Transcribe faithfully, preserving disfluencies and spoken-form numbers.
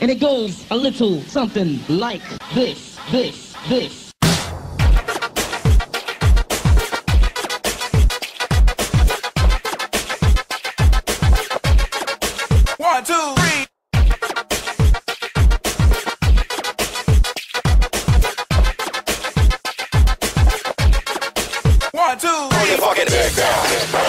And it goes a little something like this, this, this. One, two, three. One, two, three. Fucking back down.